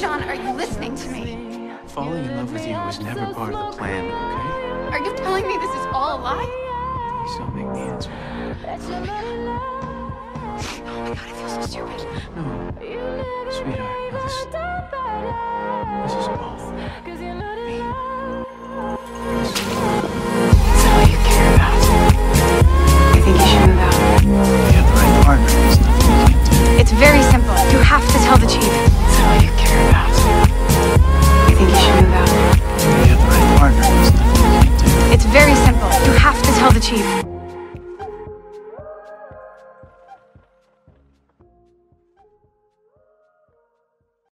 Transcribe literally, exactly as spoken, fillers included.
John, are you listening to me? Falling in love with you was never part of the plan, okay? Are you telling me this is all a lie? Please don't make me answer. Oh my god, I feel so stupid. No. Sweetheart, no, this... This is all me.